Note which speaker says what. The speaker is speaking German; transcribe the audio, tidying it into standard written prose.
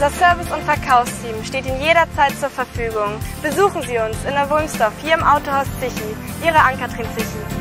Speaker 1: Unser Service- und Verkaufsteam steht Ihnen jederzeit zur Verfügung. Besuchen Sie uns in der Wulmsdorf hier im Autohaus Zichy. Ihre Ann-Kathrin Zichy.